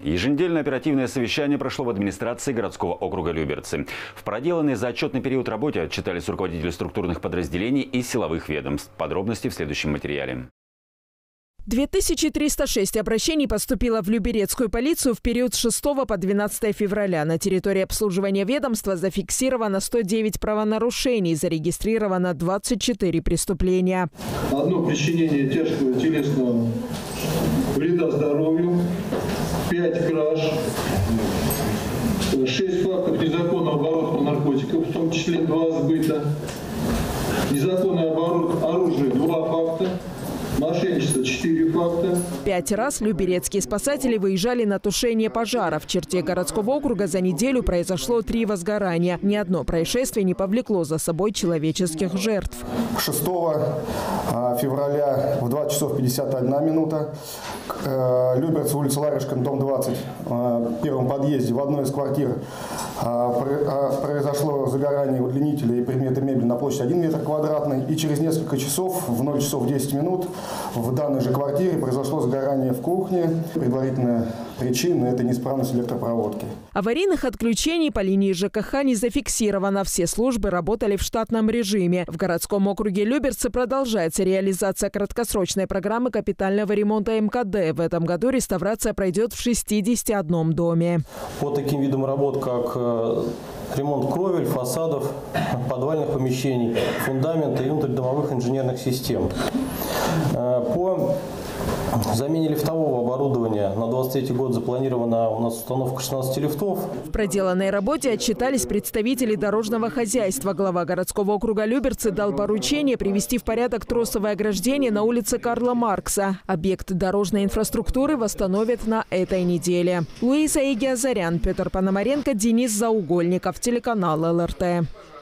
Еженедельное оперативное совещание прошло в администрации городского округа Люберцы. В проделанной за отчетный период работе отчитались руководители структурных подразделений и силовых ведомств. Подробности в следующем материале. 2306 обращений поступило в Люберецкую полицию в период с 6 по 12 февраля. На территории обслуживания ведомства зафиксировано 109 правонарушений, зарегистрировано 24 преступления. Одно причинение тяжкого телесного вреда здоровью, 5 краж, 6 фактов незаконного оборота наркотиков, в том числе 2 сбыта, незаконный оборот оружия 2 факта, мошенничество 4 факта. 5 раз люберецкие спасатели выезжали на тушение пожара. В черте городского округа за неделю произошло 3 возгорания. Ни одно происшествие не повлекло за собой человеческих жертв. 6 февраля в 20 часов 51 минута Люберцы, улица Ларышкина, дом 20, в первом подъезде в одной из квартир произошло загорание удлинителя и предметы мебели на площади 1 метр квадратный. И через несколько часов, в 0 часов 10 минут, в данной же квартире произошло загорание в кухне. Предварительная причина – это неисправность электропроводки. Аварийных отключений по линии ЖКХ не зафиксировано. Все службы работали в штатном режиме. В городском округе Люберцы продолжается реализация краткосрочной программы капитального ремонта МКД. В этом году реставрация пройдет в 61 доме. По таким видам работ, как ремонт кровель, фасадов, подвальных помещений, фундамента и внутридомовых инженерных систем. По замене лифтового оборудования на 2023 год запланирована у нас установка 16 лифтов. В проделанной работе отчитались представители дорожного хозяйства. Глава городского округа Люберцы дал поручение привести в порядок тросовое ограждение на улице Карла Маркса. Объект дорожной инфраструктуры восстановят на этой неделе. Луиза Игиазарян, Петр Пономаренко, Денис Заугольников, телеканал ЛРТ.